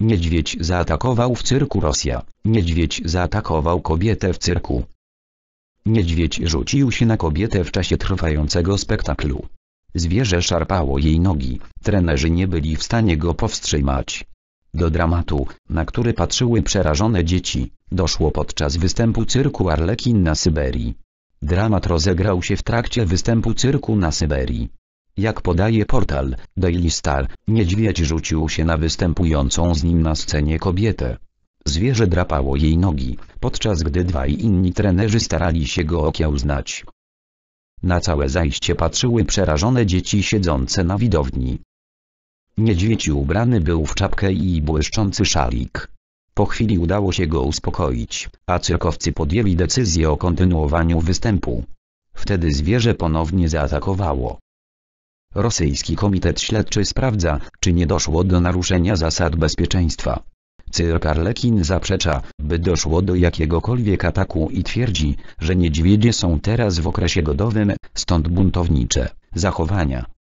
Niedźwiedź zaatakował w cyrku Rosja. Niedźwiedź zaatakował kobietę w cyrku. Niedźwiedź rzucił się na kobietę w czasie trwającego spektaklu. Zwierzę szarpało jej nogi, trenerzy nie byli w stanie go powstrzymać. Do dramatu, na który patrzyły przerażone dzieci, doszło podczas występu cyrku Arlekin na Syberii. Dramat rozegrał się w trakcie występu cyrku na Syberii. Jak podaje portal Daily Star, niedźwiedź rzucił się na występującą z nim na scenie kobietę. Zwierzę drapało jej nogi, podczas gdy dwaj inni trenerzy starali się go okiełznać. Na całe zajście patrzyły przerażone dzieci siedzące na widowni. Niedźwiedź ubrany był w czapkę i błyszczący szalik. Po chwili udało się go uspokoić, a cyrkowcy podjęli decyzję o kontynuowaniu występu. Wtedy zwierzę ponownie zaatakowało. Rosyjski Komitet Śledczy sprawdza, czy nie doszło do naruszenia zasad bezpieczeństwa. Cyrk Arlekin zaprzecza, by doszło do jakiegokolwiek ataku i twierdzi, że niedźwiedzie są teraz w okresie godowym, stąd buntownicze zachowania.